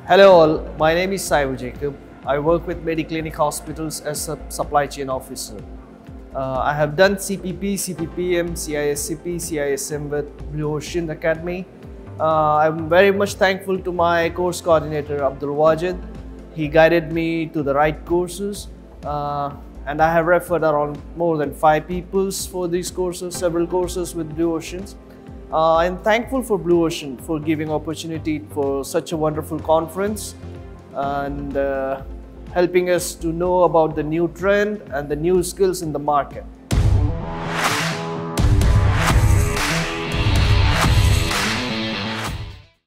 Hello all, my name is Cybu Jacob. I work with Mediclinic Hospitals as a supply chain officer. I have done CPP, CPPM, CISCP, CISM with Blue Ocean Academy. I'm very much thankful to my course coordinator Abdul Wajid. He guided me to the right courses and I have referred around more than 5 people for these courses, several courses with Blue Oceans. I'm thankful for Blue Ocean for giving opportunity for such a wonderful conference and helping us to know about the new trend and the new skills in the market.